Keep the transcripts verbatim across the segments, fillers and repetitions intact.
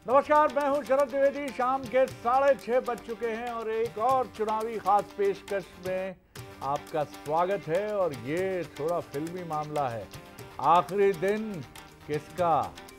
नमस्कार, मैं हूं शरद द्विवेदी। शाम के साढ़े छह बज चुके हैं और एक और चुनावी खास पेशकश में आपका स्वागत है। और ये थोड़ा फिल्मी मामला है। आखिरी दिन किसका,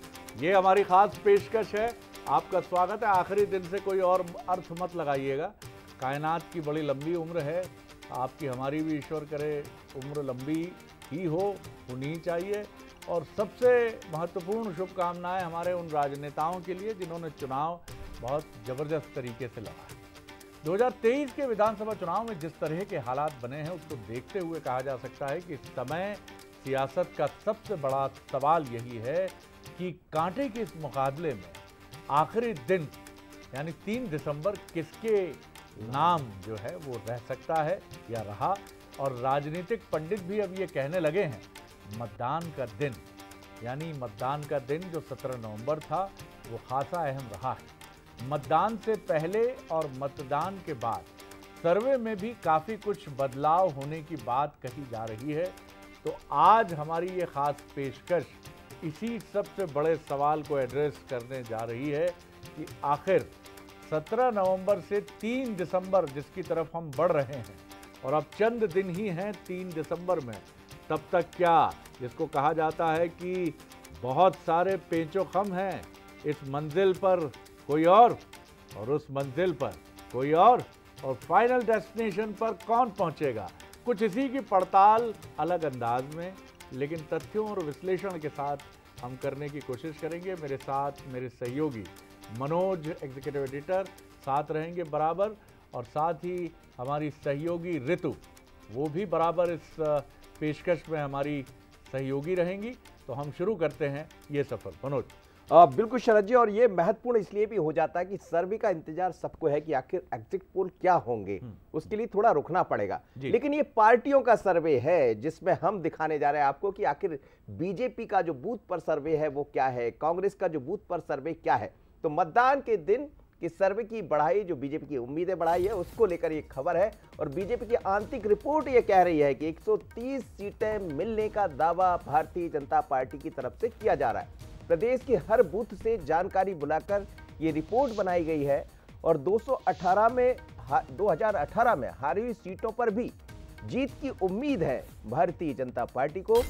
ये हमारी खास पेशकश है। आपका स्वागत है। आखिरी दिन से कोई और अर्थ मत लगाइएगा। कायनात की बड़ी लंबी उम्र है, आपकी हमारी भी ईश्वर करे उम्र लंबी ही हो, होनी चाहिए। और सबसे महत्वपूर्ण शुभकामनाएं हमारे उन राजनेताओं के लिए जिन्होंने चुनाव बहुत ज़बरदस्त तरीके से लड़ा है। दो हज़ार तेईस के विधानसभा चुनाव में जिस तरह के हालात बने हैं उसको देखते हुए कहा जा सकता है कि इस समय सियासत का सबसे बड़ा सवाल यही है कि कांटे के इस मुकाबले में आखिरी दिन यानी तीन दिसंबर किसके नाम जो है वो रह सकता है या रहा। और राजनीतिक पंडित भी अब ये कहने लगे हैं मतदान का दिन, यानी मतदान का दिन जो सत्रह नवंबर था वो खासा अहम रहा है। मतदान से पहले और मतदान के बाद सर्वे में भी काफ़ी कुछ बदलाव होने की बात कही जा रही है। तो आज हमारी ये खास पेशकश इसी सबसे बड़े सवाल को एड्रेस करने जा रही है कि आखिर सत्रह नवंबर से तीन दिसंबर जिसकी तरफ हम बढ़ रहे हैं और अब चंद दिन ही हैं तीन दिसंबर में, तब तक क्या, जिसको कहा जाता है कि बहुत सारे पेचो खम हैं, इस मंजिल पर कोई और और उस मंजिल पर कोई और और फाइनल डेस्टिनेशन पर कौन पहुंचेगा। कुछ इसी की पड़ताल अलग अंदाज में लेकिन तथ्यों और विश्लेषण के साथ हम करने की कोशिश करेंगे। मेरे साथ मेरे सहयोगी मनोज एग्जीक्यूटिव एडिटर साथ रहेंगे बराबर, और साथ ही हमारी सहयोगी ऋतु वो भी बराबर इस पेशकश में हमारी सहयोगी रहेंगी। तो हम शुरू करते हैं ये सफर। मनोज। आ, बिल्कुल शरद जी, और ये महत्वपूर्ण इसलिए भी हो जाता है कि सर्वे का इंतजार सबको है कि आखिर एग्जिट पोल क्या होंगे, उसके लिए थोड़ा रुकना पड़ेगा। लेकिन ये पार्टियों का सर्वे है जिसमें हम दिखाने जा रहे हैं आपको कि आखिर बीजेपी का जो बूथ पर सर्वे है वो क्या है, कांग्रेस का जो बूथ पर सर्वे क्या है। तो मतदान के दिन कि सर्वे की बढ़ाई, जो बीजेपी की उम्मीदें बढ़ाई है उसको लेकर ये खबर है। और बीजेपी की आंतरिक रिपोर्ट ये कह रही है कि एक सौ तीस सीटें मिलने का दावा भारतीय जनता पार्टी की तरफ से किया जा रहा है। प्रदेश के हर बूथ से जानकारी बुलाकर ये रिपोर्ट बनाई गई है। और दो सौ अठारह में दो हज़ार अठारह में हारी हुई सीटों पर भी जीत की उम्मीद है भारतीय जनता पार्टी को।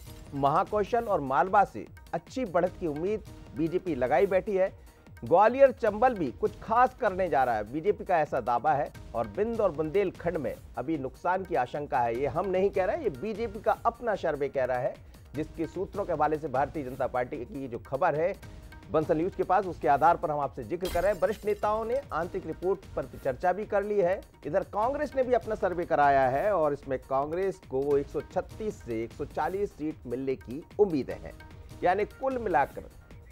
महाकौशल और मालवा से अच्छी बढ़त की उम्मीद बीजेपी लगाई बैठी है। ग्वालियर चंबल भी कुछ खास करने जा रहा है, बीजेपी का ऐसा दावा है। और बिंद और बुंदेलखंड में अभी नुकसान की आशंका है। ये हम नहीं कह रहे, ये बीजेपी का अपना सर्वे कह रहा है, जिसके सूत्रों के हवाले से भारतीय जनता पार्टी की जो खबर है बंसल न्यूज के पास, उसके आधार पर हम आपसे जिक्र कर रहे हैं। वरिष्ठ नेताओं ने आंतरिक रिपोर्ट पर चर्चा भी कर ली है। इधर कांग्रेस ने भी अपना सर्वे कराया है और इसमें कांग्रेस को एक सौ छत्तीस से एक सौ चालीस सीट मिलने की उम्मीदें हैं, यानी कुल मिलाकर।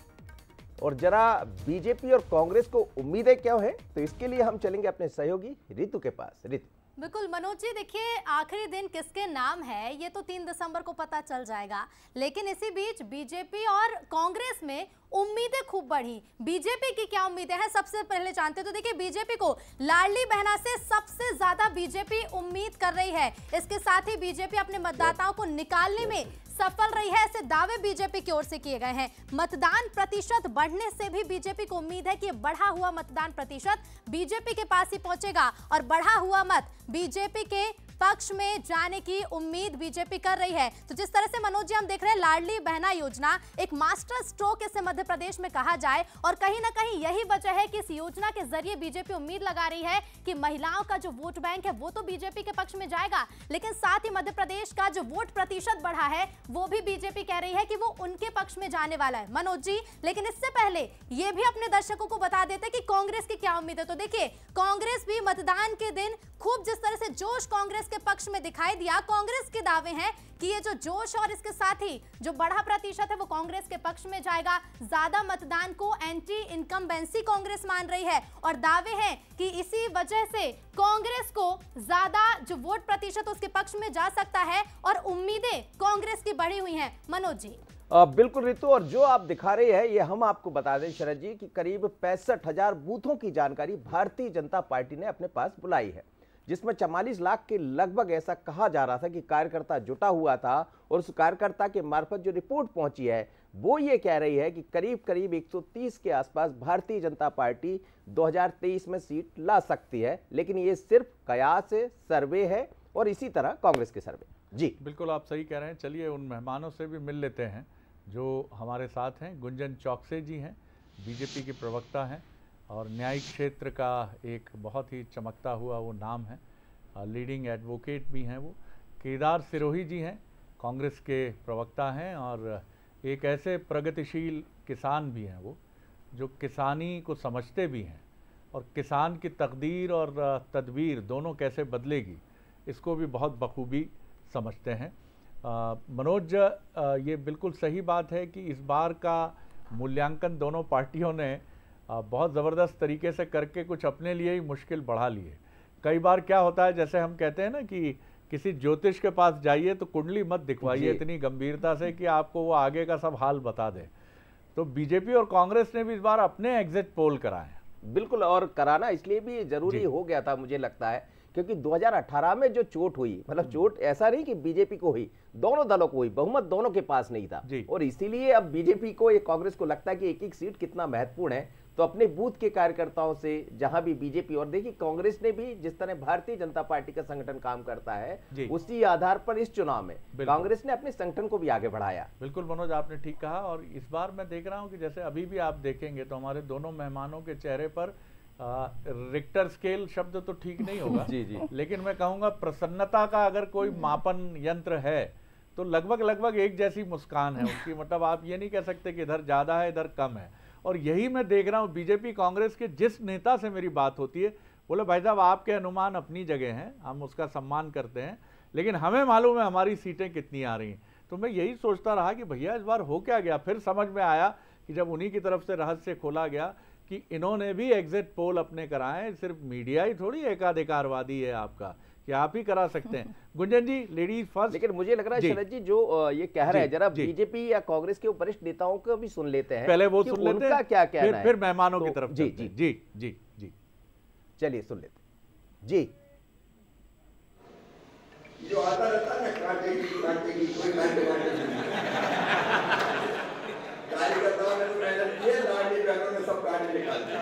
और जरा बीजेपी और कांग्रेस को उम्मीदें क्या है, तो इसके लिए हम चलेंगे अपने सहयोगी ऋतु के पास। ऋतु। बिल्कुल मनोज जी, देखिए आखिरी दिन किसके नाम है ये तो तीन दिसंबर को पता चल जाएगा। लेकिन इसी बीच बीजेपी और कांग्रेस में उम्मीदें खूब बढ़ी। बीजेपी की क्या उम्मीदें हैं सबसे पहले जानते। तो देखिए बीजेपी को लाडली बहना से सबसे ज्यादा बीजेपी उम्मीद कर रही है। इसके साथ ही बीजेपी अपने मतदाताओं को निकालने में सफल रही है, ऐसे दावे बीजेपी की ओर से किए गए हैं। मतदान प्रतिशत बढ़ने से भी बीजेपी को उम्मीद है कि बढ़ा हुआ मतदान प्रतिशत बीजेपी के पास ही पहुंचेगा और बढ़ा हुआ मत बीजेपी के पक्ष में जाने की उम्मीद बीजेपी कर रही है। तो जिस तरह से मनोज जी हम देख रहे हैं लाडली बहना योजना एक मास्टर स्ट्रोक इसे मध्य प्रदेश में कहा जाए, और कहीं ना कहीं यही वजह है कि इस योजना के जरिए बीजेपी उम्मीद लगा रही है कि महिलाओं का जो वोट बैंक है वो तो बीजेपी के पक्ष में जाएगा, लेकिन साथ ही मध्य प्रदेश का जो वोट प्रतिशत बढ़ा है वो भी बीजेपी कह रही है कि वो उनके पक्ष में जाने वाला है मनोज जी। लेकिन इससे पहले ये भी अपने दर्शकों को बता देते हैं कि कांग्रेस की क्या उम्मीद है। तो देखिए कांग्रेस भी मतदान के दिन खूब जिस तरह से जोश कांग्रेस के पक्ष में दिखाई दिया, कांग्रेस के दावे हैं कि ये जो जोश और इसके साथ ही जो बढ़ा प्रतिशत है वो कांग्रेस के पक्ष में जाएगा। ज्यादा मतदान को एंटी इनकम्बेंसी कांग्रेस मान रही है और दावे हैं कि इसी वजह से कांग्रेस को ज्यादा जो वोट प्रतिशत उसके पक्ष में जा सकता है और उम्मीदें कांग्रेस की बढ़ी हुई हैं मनोज जी। आ, बिल्कुल ऋतु, और जो आप दिखा रहे हैं ये हम आपको बता दें शरद जी कि करीब पैंसठ हजार बूथों की जानकारी भारतीय जनता पार्टी ने अपने पास बुलाई है, जिसमें चवालीस लाख के लगभग ऐसा कहा जा रहा था कि कार्यकर्ता जुटा हुआ था। और उस कार्यकर्ता के मार्फत जो रिपोर्ट पहुंची है वो ये कह रही है कि करीब करीब एक सौ तीस के आसपास भारतीय जनता पार्टी दो हज़ार तेईस में सीट ला सकती है, लेकिन ये सिर्फ कयास है, सर्वे है और इसी तरह कांग्रेस के सर्वे। जी बिल्कुल आप सही कह रहे हैं। चलिए उन मेहमानों से भी मिल लेते हैं जो हमारे साथ हैं। गुंजन चौकसे जी हैं, बीजेपी के प्रवक्ता हैं और न्यायिक क्षेत्र का एक बहुत ही चमकता हुआ वो नाम है, लीडिंग एडवोकेट भी हैं वो। केदार सिरोही जी हैं, कांग्रेस के प्रवक्ता हैं और एक ऐसे प्रगतिशील किसान भी हैं वो, जो किसानी को समझते भी हैं और किसान की तकदीर और तदबीर दोनों कैसे बदलेगी इसको भी बहुत बखूबी समझते हैं। आ, मनोज, आ, ये बिल्कुल सही बात है कि इस बार का मूल्यांकन दोनों पार्टियों ने आ, बहुत ज़बरदस्त तरीके से करके कुछ अपने लिए ही मुश्किल बढ़ा लिए। कई बार क्या होता है, जैसे हम कहते हैं ना कि किसी ज्योतिष के पास जाइए तो कुंडली मत दिखवाइए इतनी गंभीरता से कि आपको वो आगे का सब हाल बता दे। तो बीजेपी और कांग्रेस ने भी इस बार अपने एग्जिट पोल कराए। बिल्कुल, और कराना इसलिए भी जरूरी हो गया था मुझे लगता है, क्योंकि दो हज़ार अठारह में जो चोट हुई, मतलब चोट ऐसा नहीं कि बीजेपी को हुई, दोनों दलों को हुई, बहुमत दोनों के पास नहीं था। और इसीलिए अब बीजेपी को, ये कांग्रेस को लगता है कि एक एक सीट कितना महत्वपूर्ण है, तो अपने बूथ के कार्यकर्ताओं से जहां भी बीजेपी, और देखिए कांग्रेस ने भी जिस तरह भारतीय जनता पार्टी का संगठन काम करता है उसी आधार पर इस चुनाव में कांग्रेस ने अपने संगठन को भी आगे बढ़ाया। बिल्कुल मनोज, आपने ठीक कहा। और इस बार मैं देख रहा हूं कि जैसे अभी भी आप देखेंगे तो हमारे दोनों मेहमानों के चेहरे पर आ, रिक्टर स्केल शब्द तो ठीक नहीं होगा जी जी लेकिन मैं कहूँगा प्रसन्नता का अगर कोई मापन यंत्र है तो लगभग लगभग एक जैसी मुस्कान है उनकी। मतलब आप ये नहीं कह सकते कि इधर ज़्यादा है इधर कम है। और यही मैं देख रहा हूँ बीजेपी कांग्रेस के जिस नेता से मेरी बात होती है, बोले भाई साहब आपके अनुमान अपनी जगह हैं, हम उसका सम्मान करते हैं, लेकिन हमें मालूम है हमारी सीटें कितनी आ रही हैं। तो मैं यही सोचता रहा कि भैया इस बार हो क्या गया। फिर समझ में आया कि जब उन्हीं की तरफ से रहस्य खोला गया कि इन्होंने भी एग्जिट पोल अपने कराए, सिर्फ मीडिया ही थोड़ी एकाधिकारवादी है आपका कि आप ही करा सकते हैं। Gunjan ji, ladies first. लेकिन मुझे लग रहा है शरद जी जो ये कह रहे हैं, जरा बीजेपी या कांग्रेस के वरिष्ठ नेताओं को भी सुन लेते हैं, पहले वो सुन लेते हैं, क्या कहना है, फिर मेहमानों की तरफ। जी जी जी जी जी चलिए सुन लेते जी। जो आता रहता है ना कांटे की कांटे की कोई कांटे वांटे कार्यकर्ताओं ने तो मेहनत की है, लाडली बहनों ने सब कांटे निकाल दिए।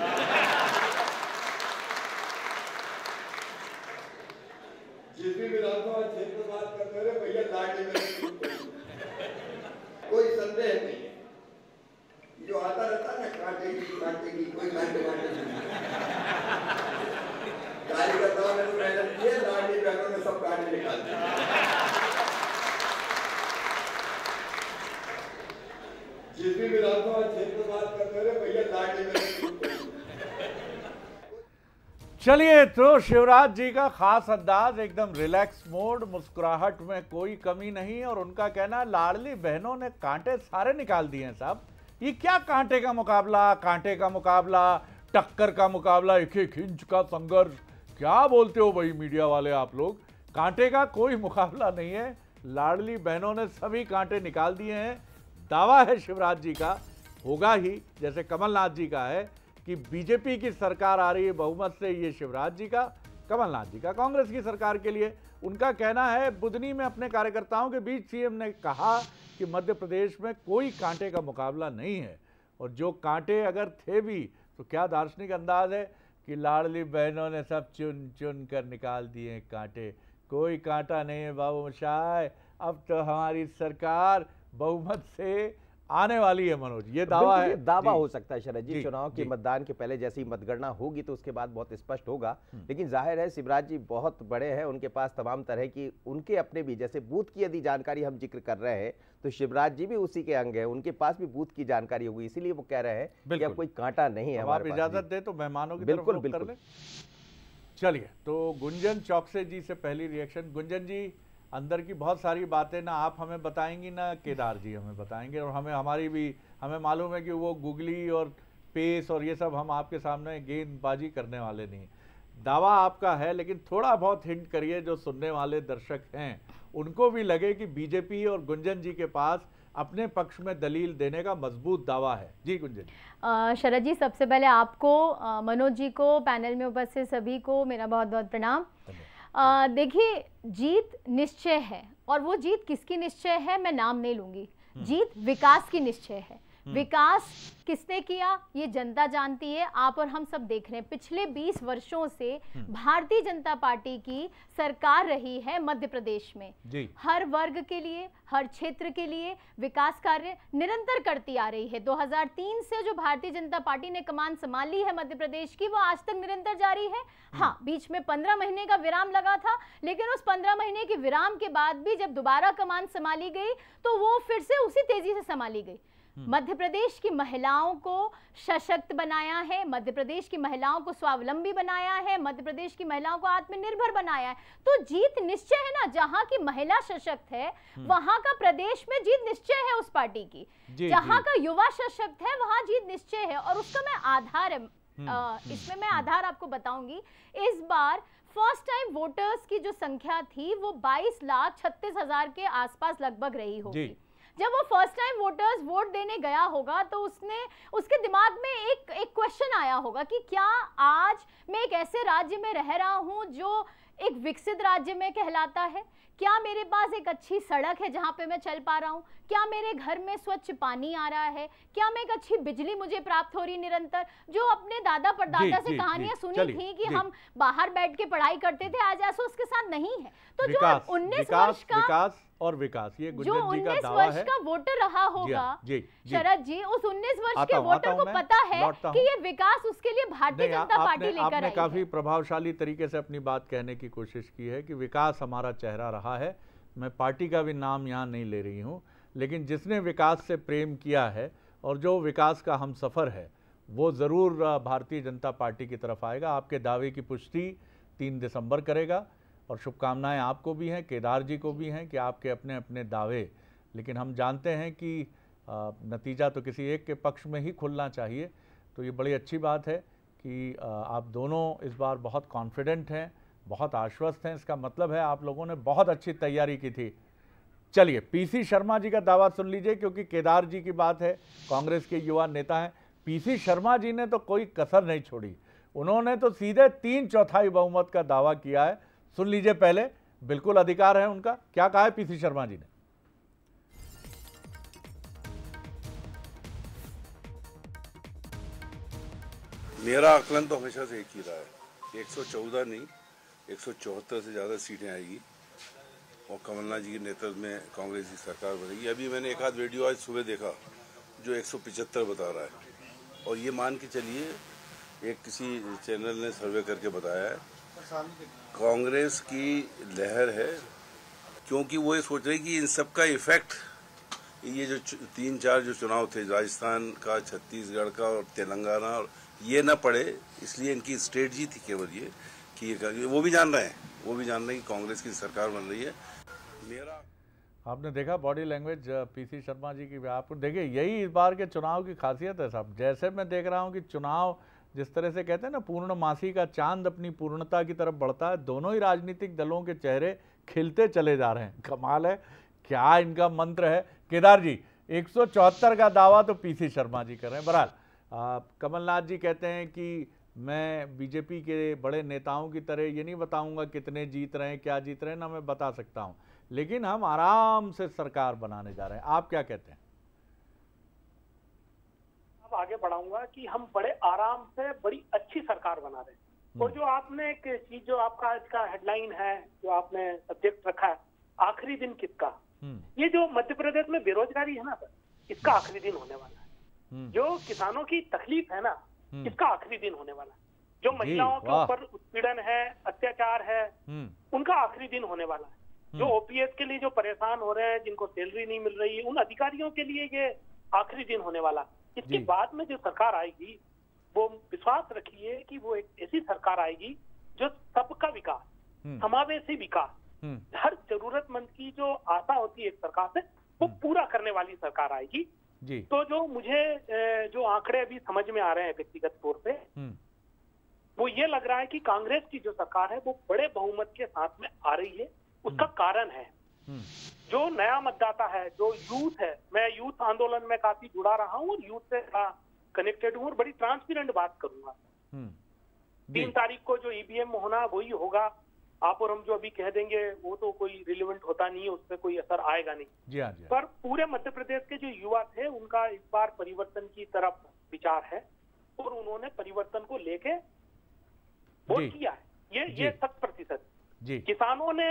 जिस भी विधानसभा क्षेत्र में बात करते रहे भैया लाडली बहन कोई संदेह नहीं है। जो आता रहता है ना कांटे की कांटे की कोई कांटे वांटे कार्यकर्ताओं ने तो मेहनत की है, लाडली बहनों ने सब कांटे निकाल दिए। जिस भी विधानसभा क्षेत्र में बात करते रहे भैया लाडली बहन। चलिए, तो शिवराज जी का खास अंदाज, एकदम रिलैक्स मोड, मुस्कुराहट में कोई कमी नहीं। और उनका कहना लाडली बहनों ने कांटे सारे निकाल दिए हैं साहब। ये क्या कांटे का मुकाबला, कांटे का मुकाबला, टक्कर का मुकाबला, एक एक इंच का संघर्ष, क्या बोलते हो भाई मीडिया वाले आप लोग। कांटे का कोई मुकाबला नहीं है, लाडली बहनों ने सभी कांटे निकाल दिए हैं। दावा है शिवराज जी का, होगा ही, जैसे कमलनाथ जी का है कि बीजेपी की सरकार आ रही है बहुमत से, ये शिवराज जी का, कमलनाथ जी का कांग्रेस की सरकार के लिए। उनका कहना है, बुधनी में अपने कार्यकर्ताओं के बीच सीएम ने कहा कि मध्य प्रदेश में कोई कांटे का मुकाबला नहीं है, और जो कांटे अगर थे भी तो क्या दार्शनिक अंदाज है कि लाडली बहनों ने सब चुन चुन कर निकाल दिए कांटे। कोई कांटा नहीं है बाबू मशाय, अब तो हमारी सरकार बहुमत से आने वाली है। मनोज, ये दावा है, दावा हो सकता है शरद जी, चुनाव के मतदान के पहले जैसी मतगणना होगी तो उसके बाद बहुत स्पष्ट होगा। लेकिन जाहिर है शिवराज जी बहुत बड़े हैं, उनके पास तमाम तरह की, उनके अपने भी, जैसे बूथ की यदि जानकारी हम जिक्र कर रहे हैं तो शिवराज जी भी उसी के अंग है, उनके पास भी बूथ की जानकारी होगी, इसीलिए वो कह रहे हैं कि अब कोई कांटा नहीं है। आप इजाजत दे तो मेहमानों की बिल्कुल तरफ बिल्कुल कर ले। चलिए, तो गुंजन चौकसे जी से पहली रिएक्शन। गुंजन जी, अंदर की बहुत सारी बातें ना आप हमें बताएंगी ना केदार जी हमें बताएंगे, और हमें हमारी भी हमें मालूम है कि वो गुगली और पेस और ये सब हम आपके सामने गेंदबाजी करने वाले नहीं। दावा आपका है, लेकिन थोड़ा बहुत हिंट करिए जो सुनने वाले दर्शक हैं उनको भी लगे कि बीजेपी और गुंजन जी के पास अपने पक्ष में दलील देने का मजबूत दावा है। जी गुंजन। शरद जी, सबसे पहले आपको, मनोज जी को, पैनल में उपस्थित सभी को मेरा बहुत बहुत प्रणाम। देखिए, जीत निश्चय है, और वो जीत किसकी निश्चय है मैं नाम नहीं लूंगी, जीत विकास की निश्चय है। विकास किसने किया ये जनता जानती है, आप और हम सब देख रहे हैं। पिछले बीस वर्षों से भारतीय जनता पार्टी की सरकार रही है मध्य प्रदेश में जी। हर वर्ग के लिए, हर क्षेत्र के लिए विकास कार्य निरंतर करती आ रही है। दो हज़ार तीन से जो भारतीय जनता पार्टी ने कमान संभाली है मध्य प्रदेश की, वो आज तक निरंतर जारी है। हाँ, बीच में पंद्रह महीने का विराम लगा था, लेकिन उस पंद्रह महीने के विराम के बाद भी जब दोबारा कमान संभाली गई तो वो फिर से उसी तेजी से संभाली गई। मध्य प्रदेश की महिलाओं को सशक्त बनाया है, मध्य प्रदेश की महिलाओं को स्वावलंबी बनाया है, मध्य प्रदेश की महिलाओं को आत्मनिर्भर बनाया है। तो जीत निश्चय है ना, जहां की महिला सशक्त है वहां का प्रदेश में जीत निश्चय है उस पार्टी की। जहां का युवा सशक्त है वहां जीत निश्चय है। और उसका मैं आधार आ, इसमें मैं आधार आपको बताऊंगी। इस बार फर्स्ट टाइम वोटर्स की जो संख्या थी वो बाईस लाख छत्तीस हजार के आसपास लगभग रही होगी। जब वो फर्स्ट टाइम वोटर्स वोट देने गया होगा तो उसने उसके दिमाग में एक एक क्वेश्चन आया होगा कि क्या आज मैं एक ऐसे राज्य में रह रहा हूं जो एक विकसित राज्य में कहलाता है? क्या मेरे पास एक अच्छी सड़क है जहां पे मैं चल पा रहा हूं? क्या मेरे घर में स्वच्छ पानी आ रहा है? क्या मैं एक अच्छी बिजली मुझे प्राप्त हो रही निरंतर? जो अपने दादा परदादा से कहानियां सुनी थी कि हम बाहर बैठ के पढ़ाई करते थे, आज ऐसा उसके साथ नहीं है। तो जो उन्नीस वर्ष का विकास और विकास, ये जो उन्नीस वर्ष का वोटर रहा होगा शरद जी, उस उन्नीस वर्ष के वोटर को पता है कि ये विकास उसके लिए भारतीय जनता पार्टी लेकर आई है। आपने काफी प्रभावशाली तरीके से अपनी बात कहने की कोशिश की है कि विकास हमारा चेहरा रहा है। मैं पार्टी का भी नाम यहाँ नहीं ले रही हूँ, लेकिन जिसने विकास से प्रेम किया है और जो विकास का हम सफर है वो ज़रूर भारतीय जनता पार्टी की तरफ आएगा। आपके दावे की पुष्टि तीन दिसंबर करेगा और शुभकामनाएं आपको भी हैं, केदार जी को भी हैं कि आपके अपने अपने दावे, लेकिन हम जानते हैं कि आ, नतीजा तो किसी एक के पक्ष में ही खुलना चाहिए। तो ये बड़ी अच्छी बात है कि आ, आप दोनों इस बार बहुत कॉन्फिडेंट हैं, बहुत आश्वस्त हैं। इसका मतलब है आप लोगों ने बहुत अच्छी तैयारी की थी। चलिए पीसी शर्मा जी का दावा सुन लीजिए, क्योंकि केदार जी की बात है, कांग्रेस के युवा नेता हैं। पीसी शर्मा जी ने तो कोई कसर नहीं छोड़ी, उन्होंने तो सीधे तीन चौथाई बहुमत का दावा किया है। सुन लीजिए पहले, बिल्कुल अधिकार है उनका। क्या कहा है पीसी शर्मा जी ने? मेरा आकलन तो हमेशा से एक ही रहा है, एक सौ चौदह नहीं एक सौ चौहत्तर से ज़्यादा सीटें आएगी और कमलनाथ जी के नेतृत्व में कांग्रेस की सरकार बनेगी। अभी मैंने एक आध वीडियो आज सुबह देखा जो एक सौ पचहत्तर बता रहा है, और ये मान के चलिए एक किसी चैनल ने सर्वे करके बताया है कांग्रेस की लहर है, क्योंकि वो ये सोच रही कि इन सब का इफेक्ट ये जो तीन चार जो चुनाव थे, राजस्थान का, छत्तीसगढ़ का और तेलंगाना, और ये ना पड़े, इसलिए इनकी स्ट्रेटजी थी केवल ये कि ये वो भी जान रहे हैं वो भी जान रहे हैं कि कांग्रेस की सरकार बन रही है। मेरा आपने देखा body language PC Sharma ji की, आपको देखिए यही इस बार के चुनाव की खासियत है साहब। जैसे मैं देख रहा हूँ कि चुनाव जिस तरह से कहते हैं ना, पूर्णमासी का चांद अपनी पूर्णता की तरफ बढ़ता है, दोनों ही राजनीतिक दलों के चेहरे खिलते चले जा रहे हैं। कमाल है, क्या इनका मंत्र है। केदार जी, एक सौ चौहत्तर का दावा तो पीसी शर्मा जी कर रहे हैं। बहरहाल कमलनाथ जी कहते हैं कि मैं बीजेपी के बड़े नेताओं की तरह ये नहीं बताऊंगा कितने जीत रहे हैं, क्या जीत रहे हैं, ना मैं बता सकता हूं, लेकिन हम आराम से सरकार बनाने जा रहे हैं। आप क्या कहते हैं? आगे बढ़ाऊंगा कि हम बड़े आराम से बड़ी अच्छी सरकार बना रहे हैं। और जो आपने एक चीज, जो आपका आज का हेडलाइन है, जो आपने सब्जेक्ट रखा है, आखिरी दिन किसका, ये जो मध्य प्रदेश में बेरोजगारी है ना सर, इसका आखिरी दिन होने वाला है। जो किसानों की तकलीफ है ना, इसका आखिरी दिन होने वाला है। जो महिलाओं के ऊपर उत्पीड़न है, अत्याचार है, उनका आखिरी दिन होने वाला है। जो ओपीएस के लिए जो परेशान हो रहे हैं, जिनको सैलरी नहीं मिल रही है, उन अधिकारियों के लिए ये आखिरी दिन होने वाला है। इसके बाद में जो सरकार आएगी, वो विश्वास रखिए कि वो एक ऐसी सरकार आएगी जो सबका विकास, समावेशी विकास, हर जरूरतमंद की जो आशा होती है एक सरकार से, वो पूरा करने वाली सरकार आएगी। जी। तो जो मुझे जो आंकड़े अभी समझ में आ रहे हैं व्यक्तिगत तौर पे, वो ये लग रहा है कि कांग्रेस की जो सरकार है वो बड़े बहुमत के साथ में आ रही है। उसका कारण है जो नया मतदाता है, जो यूथ है। मैं यूथ आंदोलन में काफी जुड़ा रहा हूँ और यूथ से कनेक्टेड हूँ और बड़ी ट्रांसपेरेंट बात करूंगा। तीन तारीख को जो ईवीएम होना वही होगा, आप और हम जो अभी कह देंगे वो तो कोई रिलेवेंट होता नहीं है, उस पर कोई असर आएगा नहीं। जी हाँ, जी हाँ। पर पूरे मध्य प्रदेश के जो युवा थे उनका इस बार परिवर्तन की तरफ विचार है और उन्होंने परिवर्तन को लेके वोट जी। किया है। ये जी। ये शत प्रतिशत जी। किसानों ने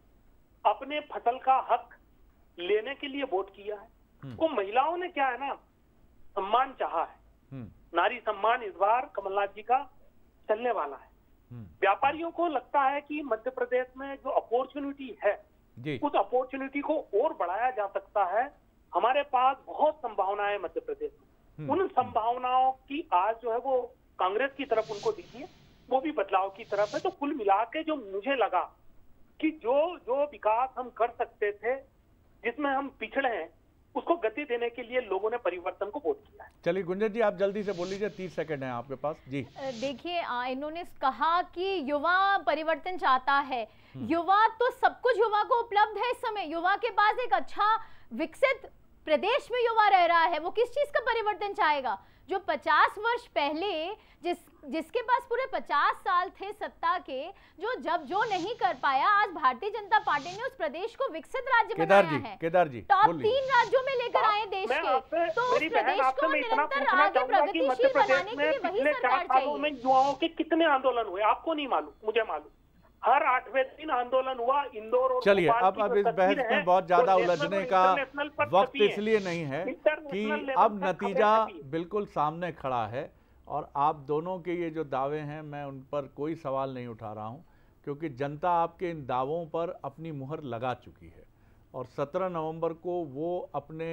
अपने फसल का हक लेने के लिए वोट किया है। तो महिलाओं ने क्या है ना, सम्मान चाहा है। हम्म, नारी सम्मान इस बार कमलनाथ जी का चलने वाला है। हम्म, व्यापारियों को लगता है कि मध्य प्रदेश में जो अपॉर्चुनिटी है जी। उस अपॉर्चुनिटी को और बढ़ाया जा सकता है। हमारे पास बहुत संभावनाएं मध्य प्रदेश में, उन संभावनाओं की आज जो है वो कांग्रेस की तरफ उनको दिखी है, वो भी बदलाव की तरफ है। तो कुल मिला के जो मुझे लगा कि जो जो विकास हम कर सकते थे, जिसमें हम पिछड़े हैं, उसको गति देने के लिए लोगों ने परिवर्तन को वोट किया है। चलिए गुंजन जी, आप जल्दी से बोल लीजिए, तीस सेकंड है आपके पास। जी। देखिए, इन्होंने कहा कि युवा परिवर्तन चाहता है। युवा तो सब कुछ युवा को उपलब्ध है इस समय। युवा के पास एक अच्छा विकसित प्रदेश में युवा रह रहा है, वो किस चीज का परिवर्तन चाहेगा? जो पचास वर्ष पहले जिस जिसके पास पूरे पचास साल थे सत्ता के, जो जब जो नहीं कर पाया, आज भारतीय जनता पार्टी ने उस प्रदेश को विकसित राज्य केदार बनाया जी, है। केदार जी, टॉप बोलिए। तीन राज्यों में लेकर आए देश मैं के, आपसे- तो उस मेरी बहन, प्रदेश आपसे को मैं इतना निरंतर पूछना आगे चाहूंगा कि मध्य प्रगतिशील प्रदेश बनाने के में लिए वही पिछले चार सरकार सालों में चाहिए। युवाओं के कितने आंदोलन हुए आपको नहीं मालूम, मुझे मालूम। हर आठवें दिन आंदोलन हुआ। इंदौर और चलिए, भोपाल अब की अब जो इस बहस तस्वीरें में हैं, बहुत ज्यादा वो नेशनल उलझने और का इंटरनेशनल पर वक्त छपी है। इसलिए नहीं है इंटरनेशनल कि लेवल अब पर नतीजा खबरें छपी है। बिल्कुल सामने खड़ा है और आप दोनों के ये जो दावे हैं, मैं उन पर कोई सवाल नहीं उठा रहा हूं, क्योंकि जनता आपके इन दावों पर अपनी मुहर लगा चुकी है और सत्रह नवंबर को वो अपने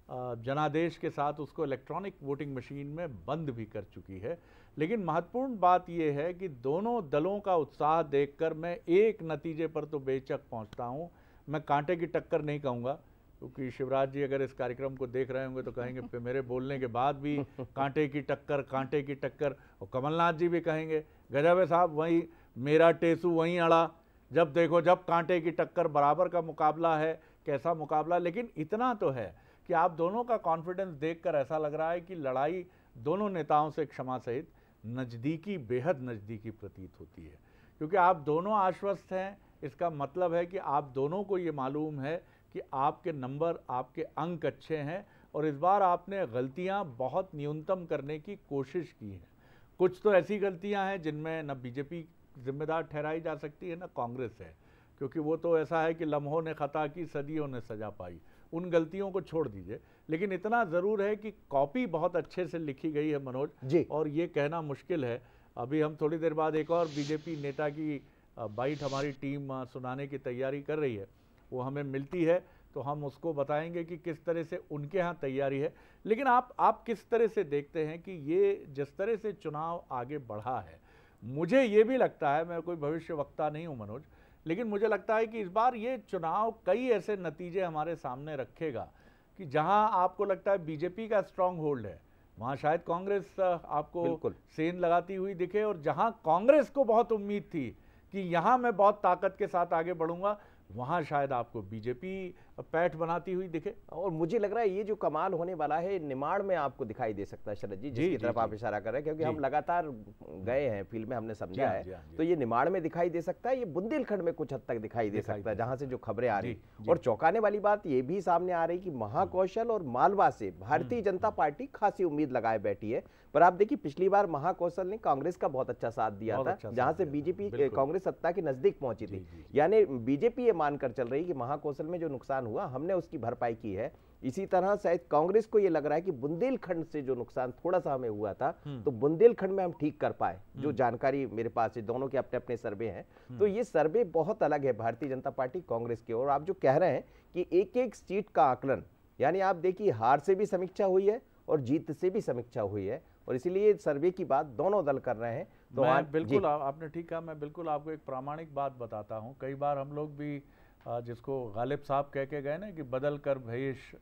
जनादेश के साथ उसको इलेक्ट्रॉनिक वोटिंग मशीन में बंद भी कर चुकी है। लेकिन महत्वपूर्ण बात यह है कि दोनों दलों का उत्साह देखकर मैं एक नतीजे पर तो बेशक पहुंचता हूं। मैं कांटे की टक्कर नहीं कहूँगा, क्योंकि शिवराज जी अगर इस कार्यक्रम को देख रहे होंगे तो कहेंगे फिर मेरे बोलने के बाद भी कांटे की टक्कर कांटे की टक्कर, और कमलनाथ जी भी कहेंगे गजब है साहब, वहीं मेरा टेसू वहीं अड़ा, जब देखो जब कांटे की टक्कर, बराबर का मुकाबला है, कैसा मुकाबला। लेकिन इतना तो है कि आप दोनों का कॉन्फिडेंस देखकर ऐसा लग रहा है कि लड़ाई दोनों नेताओं से क्षमा सहित नज़दीकी, बेहद नज़दीकी प्रतीत होती है, क्योंकि आप दोनों आश्वस्त हैं। इसका मतलब है कि आप दोनों को ये मालूम है कि आपके नंबर, आपके अंक अच्छे हैं और इस बार आपने गलतियां बहुत न्यूनतम करने की कोशिश की है। कुछ तो ऐसी गलतियां हैं जिनमें न बीजेपी जिम्मेदार ठहराई जा सकती है न कांग्रेस है, क्योंकि वो तो ऐसा है कि लम्हों ने खता की, सदियों ने सजा पाई। उन गलतियों को छोड़ दीजिए, लेकिन इतना ज़रूर है कि कॉपी बहुत अच्छे से लिखी गई है मनोज जी, और ये कहना मुश्किल है। अभी हम थोड़ी देर बाद एक और बीजेपी नेता की बाइट हमारी टीम सुनाने की तैयारी कर रही है, वो हमें मिलती है तो हम उसको बताएंगे कि किस तरह से उनके यहाँ तैयारी है। लेकिन आप आप किस तरह से देखते हैं कि ये जिस तरह से चुनाव आगे बढ़ा है, मुझे ये भी लगता है, मैं कोई भविष्यवक्ता नहीं हूँ मनोज, लेकिन मुझे लगता है कि इस बार ये चुनाव कई ऐसे नतीजे हमारे सामने रखेगा कि जहां आपको लगता है बीजेपी का स्ट्रांग होल्ड है, वहां शायद कांग्रेस आपको सेंध लगाती हुई दिखे, और जहां कांग्रेस को बहुत उम्मीद थी कि यहां मैं बहुत ताकत के साथ आगे बढ़ूंगा, वहां शायद आपको बीजेपी पैठ बनाती हुई दिखे। और मुझे लग रहा है ये जो कमाल होने वाला है निमाड़ में आपको दिखाई दे सकता है शरद जी, जिसकी तरफ आप इशारा कर रहे हैं, क्योंकि हम लगातार गए हैं फील्ड में, हमने समझा है, तो ये निमाड़ में दिखाई दे सकता है, ये बुंदेलखंड में कुछ हद तक दिखाई दे सकता है, जहां से जो खबरें आ रही। और चौंकाने वाली बात ये भी सामने आ रही कि महाकौशल और मालवा से भारतीय जनता पार्टी खासी उम्मीद लगाए बैठी है। पर आप देखिए, पिछली बार महाकौशल ने कांग्रेस का बहुत अच्छा साथ दिया था, जहां से बीजेपी, कांग्रेस सत्ता के नजदीक पहुंची थी। यानी बीजेपी ये मानकर चल रही कि महाकौशल में जो नुकसान हुआ हमने उसकी भरपाई की है। इसी तरह शायद कांग्रेस को ये लग रहा है कि बुंदेलखंड से जो नुकसान थोड़ा सा हमें हुआ था, तो बुंदेलखंड में हम ठीक कर पाए। जो जानकारी मेरे पास है, दोनों के अपने अपने सर्वे हैं, तो ये सर्वे बहुत अलग है भारतीय जनता पार्टी कांग्रेस के। और आप जो कह रहे हैं कि एक एक सीट का आकलन, यानी आप देखिए हार से भी समीक्षा हुई है और जीत से भी समीक्षा हुई है, और इसीलिए सर्वे की बात दोनों दल कर रहे हैं। तो मैं बिल्कुल, आपने ठीक कहा, मैं बिल्कुल आपको एक प्रामाणिक बात बताता हूं। कई बार हम लोग भी, जिसको गालिब साहब कह के गए ना कि बदल कर भेष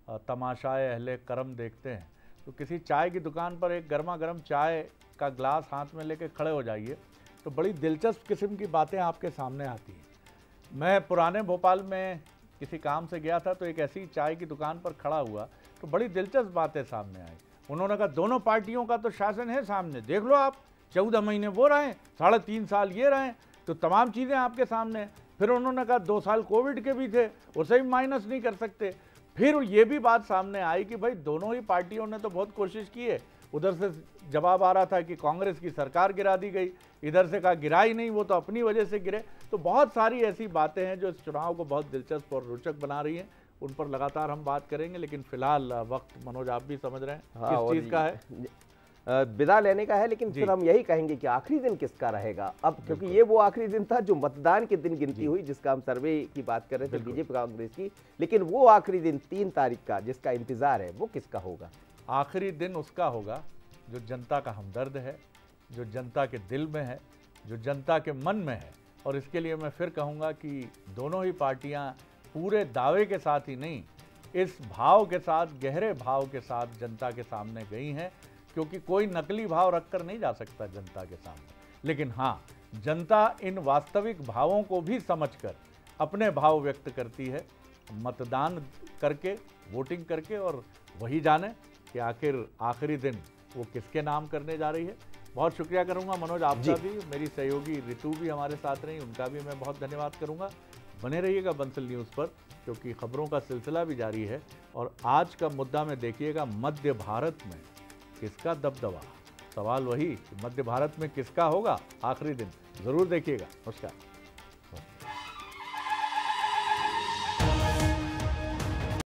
तमाशाए अहले करम देखते हैं, तो किसी चाय की दुकान पर एक गर्मा गर्म चाय का ग्लास हाथ में लेके खड़े हो जाइए तो बड़ी दिलचस्प किस्म की बातें आपके सामने आती हैं। मैं पुराने भोपाल में किसी काम से गया था, तो एक ऐसी चाय की दुकान पर खड़ा हुआ तो बड़ी दिलचस्प बातें सामने आई। उन्होंने कहा दोनों पार्टियों का तो शासन है सामने, देख लो आप, चौदह महीने वो रहे, साढ़े तीन साल ये रहे, तो तमाम चीज़ें आपके सामने हैं। फिर उन्होंने कहा दो साल कोविड के भी थे, उसे भी माइनस नहीं कर सकते। फिर ये भी बात सामने आई कि भाई दोनों ही पार्टियों ने तो बहुत कोशिश की है। उधर से जवाब आ रहा था कि कांग्रेस की सरकार गिरा दी गई, इधर से कहा गिरा ही नहीं, वो तो अपनी वजह से गिरे। तो बहुत सारी ऐसी बातें हैं जो इस चुनाव को बहुत दिलचस्प और रोचक बना रही हैं, उन पर लगातार हम बात करेंगे। लेकिन फिलहाल वक्त, मनोज, आप भी समझ रहे हैं हाँ, किस चीज़ का है, विदा लेने का है। लेकिन फिर हम यही कहेंगे कि आखिरी दिन किसका रहेगा अब, क्योंकि ये वो आखिरी दिन था जो मतदान के दिन गिनती हुई, जिसका हम सर्वे की बात कर रहे थे बीजेपी कांग्रेस की। लेकिन वो आखिरी दिन तीन तारीख का जिसका इंतजार है वो किसका होगा? आखिरी दिन उसका होगा जो जनता का हमदर्द है, जो जनता के दिल में है, जो जनता के मन में है। और इसके लिए मैं फिर कहूँगा कि दोनों ही पार्टियाँ पूरे दावे के साथ ही नहीं, इस भाव के साथ, गहरे भाव के साथ जनता के सामने गई हैं, क्योंकि कोई नकली भाव रखकर नहीं जा सकता जनता के सामने। लेकिन हाँ, जनता इन वास्तविक भावों को भी समझकर अपने भाव व्यक्त करती है, मतदान करके, वोटिंग करके। और वही जाने कि आखिर आखिरी दिन वो किसके नाम करने जा रही है। बहुत शुक्रिया करूंगा मनोज आपका भी, मेरी सहयोगी रितु भी हमारे साथ रही, उनका भी मैं बहुत धन्यवाद करूंगा। बने रहिएगा बंसल न्यूज़ पर, क्योंकि खबरों का सिलसिला भी जारी है। और आज का मुद्दा में देखिएगा, मध्य भारत में किसका दबदबा। सवाल वही, मध्य भारत में किसका होगा आखिरी दिन, जरूर देखिएगा। नमस्कार।